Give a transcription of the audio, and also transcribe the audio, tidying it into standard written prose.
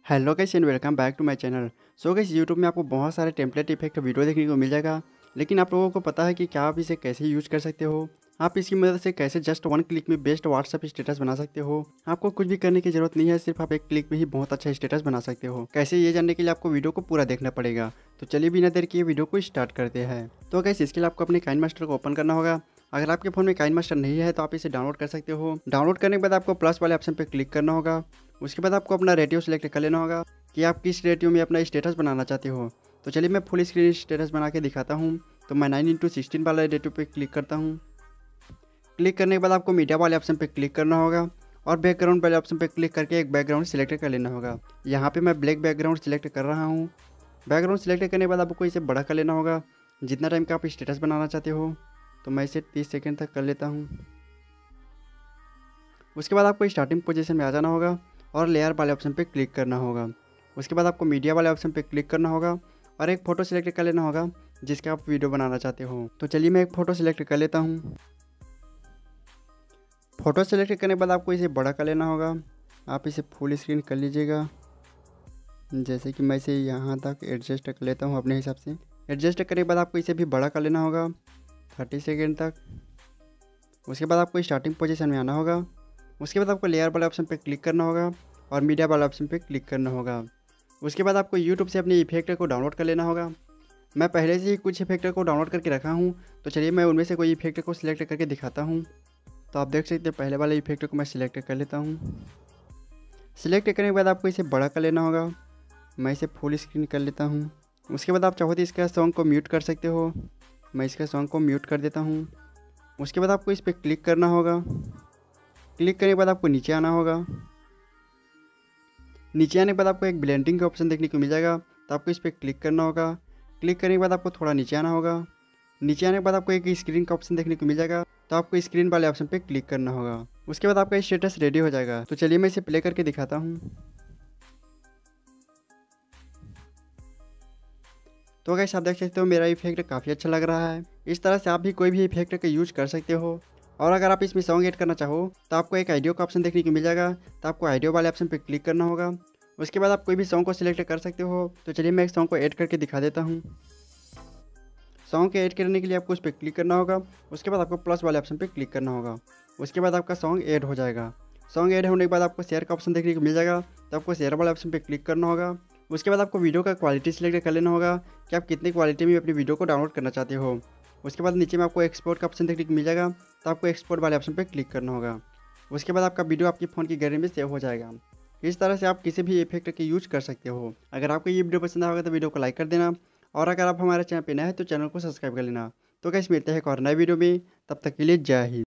Hello guys and welcome back to my channel. So guys YouTube में आपको बहुत सारे टेम्पलेट इफेक्ट वीडियो देखने को मिल जाएगा, लेकिन आप लोगों को पता है कि क्या आप इसे कैसे यूज कर सकते हो। आप इसकी मदद से कैसे जस्ट वन क्लिक में बेस्ट व्हाट्सएप स्टेटस बना सकते हो। आपको कुछ भी करने की जरूरत नहीं है, सिर्फ आप एक क्लिक में ही बहुत अच्छा स्टेटस बना सकते हो। कैसे ये जानने के लिए आपको वीडियो को पूरा देखना पड़ेगा। तो चलिए बिना देर किए वीडियो को स्टार्ट करते हैं। तो गाइस इसके लिए आपको अपने काइनमास्टर को ओपन करना होगा। अगर आपके फ़ोन में काइनमास्टर नहीं है तो आप इसे डाउनलोड कर सकते हो। डाउनलोड करने के बाद आपको प्लस वाले ऑप्शन पर क्लिक करना होगा। उसके बाद आपको अपना रेडियो सेलेक्ट कर लेना होगा कि आप किस रेडियो में अपना स्टेटस बनाना चाहते हो। तो चलिए मैं फुल स्क्रीन स्टेटस बना के दिखाता हूँ। तो मैं 9:16 वाला रेडियो पे क्लिक करता हूँ। क्लिक करने के बाद आपको मीडिया वाले ऑप्शन पे क्लिक करना होगा और बैकग्राउंड वाले ऑप्शन पे क्लिक करके एक बैकग्राउंड सिलेक्ट कर लेना होगा। यहाँ पे मैं ब्लैक बैकग्राउंड सिलेक्ट कर रहा हूँ। बैकग्राउंड सिलेक्ट करने के बाद आपको इसे बड़ा कर लेना होगा जितना टाइम का आप स्टेटस बनाना चाहते हो। तो मैं इसे 30 सेकेंड तक कर लेता हूँ। उसके बाद आपको स्टार्टिंग पोजीशन में आ जाना होगा और लेयर वाले ऑप्शन पे क्लिक करना होगा। उसके बाद आपको मीडिया वाले ऑप्शन पे क्लिक करना होगा और एक फ़ोटो सिलेक्ट कर लेना होगा जिसका आप वीडियो बनाना चाहते हो। तो चलिए मैं एक फ़ोटो सिलेक्ट कर लेता हूँ। फ़ोटो सिलेक्ट करने के बाद आपको इसे बड़ा कर लेना होगा। आप इसे फुल स्क्रीन कर लीजिएगा। जैसे कि मैं इसे यहाँ तक एडजस्ट कर लेता हूँ अपने हिसाब से। एडजस्ट करने के बाद आपको इसे भी बड़ा कर लेना होगा 30 सेकेंड तक। उसके बाद आपको स्टार्टिंग पोजीशन में आना होगा। उसके बाद आपको लेयर वाले ऑप्शन पे क्लिक करना होगा और मीडिया वाले ऑप्शन पे क्लिक करना होगा। उसके बाद आपको यूट्यूब से अपने इफेक्ट को डाउनलोड कर लेना होगा। मैं पहले से ही कुछ इफेक्ट को डाउनलोड करके रखा हूँ, तो चलिए मैं उनमें से कोई इफेक्ट को सिलेक्ट करके दिखाता हूँ। तो आप देख सकते हैं पहले वाले इफेक्ट को मैं सिलेक्ट कर लेता हूँ। सिलेक्ट करने के बाद आपको इसे बड़ा कर लेना होगा। मैं इसे फुल स्क्रीन कर लेता हूँ। उसके बाद आप चाहो तो इसका सॉन्ग को म्यूट कर सकते हो। मैं इसका सॉन्ग को म्यूट कर देता हूँ। उसके बाद आपको इस पर क्लिक करना होगा। क्लिक करने के बाद आपको नीचे आना होगा। नीचे आने के बाद आपको एक ब्लेंडिंग का ऑप्शन देखने को मिल जाएगा, तो आपको इस पर क्लिक करना होगा। क्लिक करने के बाद आपको थोड़ा नीचे आना होगा। नीचे आने के बाद आपको एक स्क्रीन का ऑप्शन देखने को मिल जाएगा, तो आपको स्क्रीन वाले ऑप्शन पे क्लिक करना होगा। उसके बाद आपका स्टेटस रेडी हो जाएगा। तो चलिए मैं इसे प्ले करके दिखाता हूँ। तो गाइस आप देख सकते हो मेरा इफेक्ट काफ़ी अच्छा लग रहा है। इस तरह से आप भी कोई भी इफेक्ट का यूज कर सकते हो। और अगर आप इसमें सॉन्ग ऐड करना चाहो तो आपको एक आइडियो का ऑप्शन देखने को मिल जाएगा, तो आपको आइडियो वाले ऑप्शन पे क्लिक करना होगा। उसके बाद आप कोई भी सॉन्ग को सिलेक्ट कर सकते हो। तो चलिए मैं एक सॉन्ग को ऐड करके दिखा देता हूँ। सॉन्ग के ऐड करने के लिए आपको उस पर क्लिक करना होगा। उसके बाद आपको प्लस वाले ऑप्शन पे क्लिक करना होगा। उसके बाद आपका सॉन्ग ऐड हो जाएगा। सॉन्ग ऐड होने के बाद आपको शेयर का ऑप्शन देखने को मिल जाएगा, तो आपको शेयर वाले ऑप्शन पे क्लिक करना होगा। उसके बाद आपको वीडियो का क्वालिटी सिलेक्ट कर लेना होगा कि आप कितनी क्वालिटी में अपनी वीडियो को डाउनलोड करना चाहते हो। उसके बाद नीचे में आपको एक्सपोर्ट का ऑप्शन देखने को मिल जाएगा, तो आपको एक्सपोर्ट वाले ऑप्शन पर क्लिक करना होगा। उसके बाद आपका वीडियो आपके फ़ोन की गैलरी में सेव हो जाएगा। इस तरह से आप किसी भी इफेक्ट के यूज कर सकते हो। अगर आपको ये वीडियो पसंद आएगा तो वीडियो को लाइक कर देना, और अगर आप हमारे चैनल पर नए हैं तो चैनल को सब्सक्राइब कर लेना। तो गाइस मिलते हैं एक और नए वीडियो में, तब तक के लिए जय हिंद।